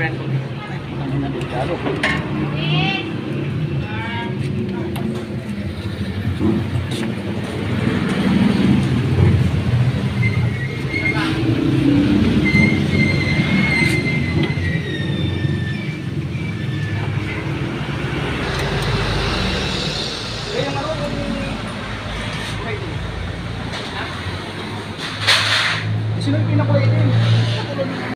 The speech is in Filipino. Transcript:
friend ko. Ano na delikado. Sino yung pinakuha ito?